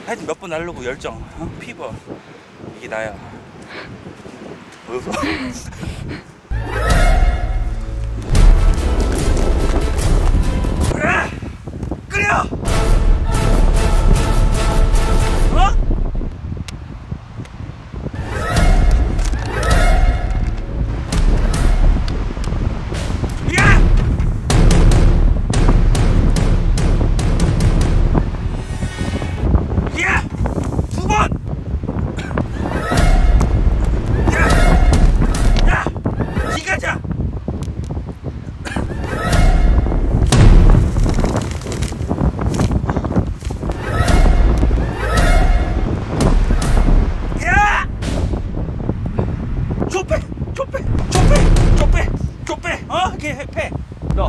하여튼 몇 번 날르고 열정, 피버, 이게 나야. 어서. 끓여! 패. 너.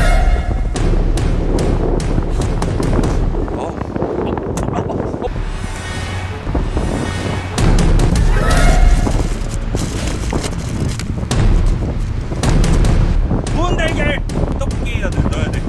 구운 달걀 떡볶이에 넣어야 돼.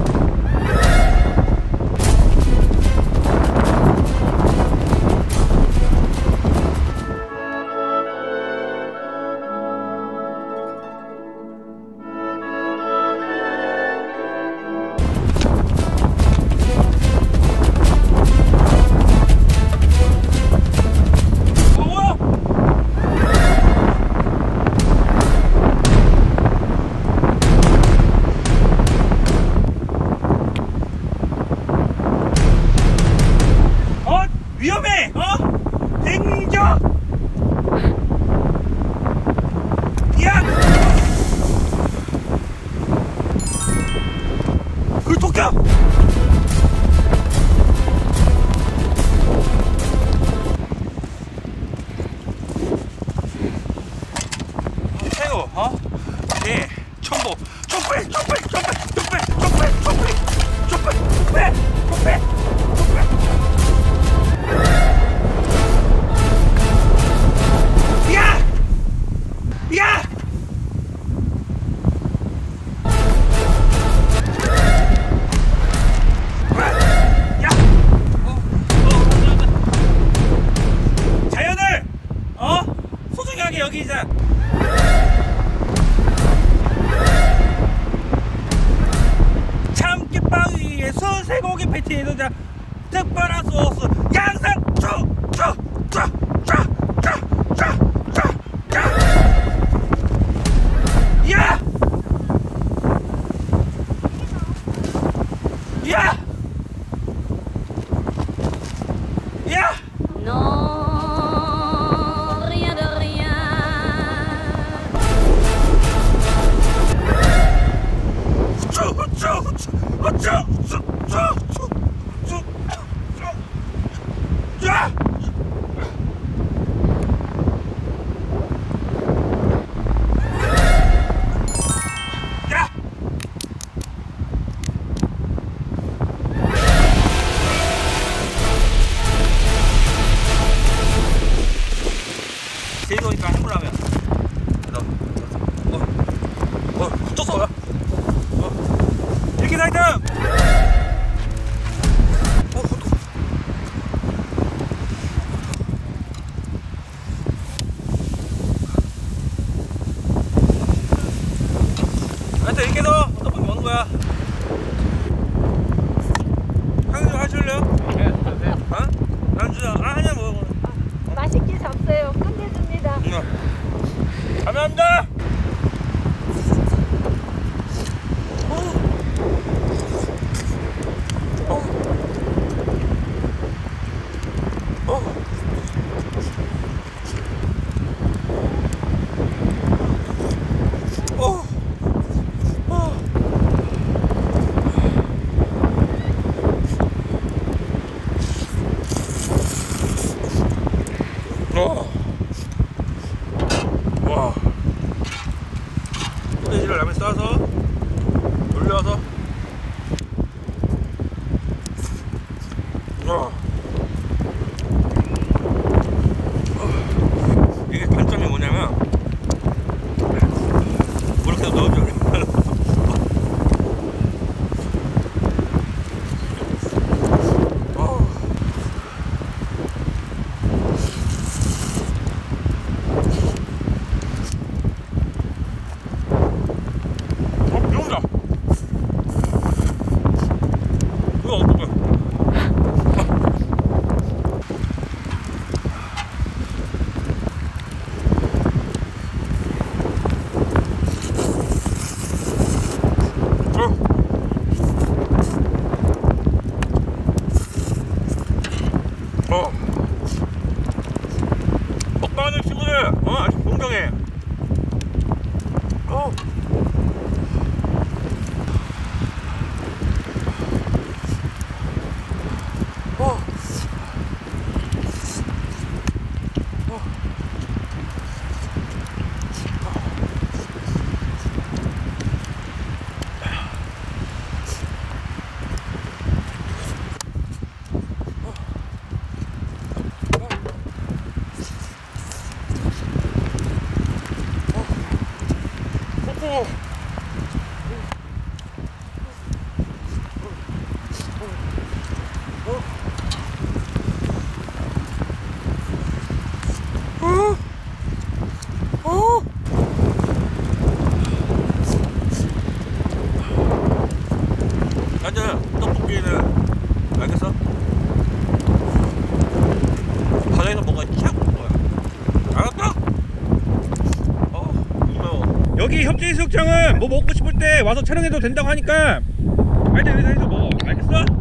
위험해! 냉정! 야! 그 독감! 새우, 네, 첨보, 족배! 야! 자연을 소중하게 여기자. 참깨바위에서 쇠고기 패티에서 특별한 소스 양상 야! 야! 야! Non, rien de rien. 야! 제주도니까 해물라면. 붙었어. 이렇게 살등. 하여튼 이렇게 해서 떡볶이 먹는 거야. 형님 좀 하실래요? 네, 네. 난 주자. 아니야 뭐. 맛있게 잡어요. 끝내줍니다. 감사합니다. 와. 소세지를 라면 싸서 올려서. 이게 단점이 뭐냐면 이렇게 넣어줘야 돼. 여기서 먹어. 샥 먹어요. 알았다? 무서워. 여기 협재해수욕장은 뭐 먹고 싶을 때 와서 촬영해도 된다고 하니까 하여튼 여기서 먹어. 알겠어?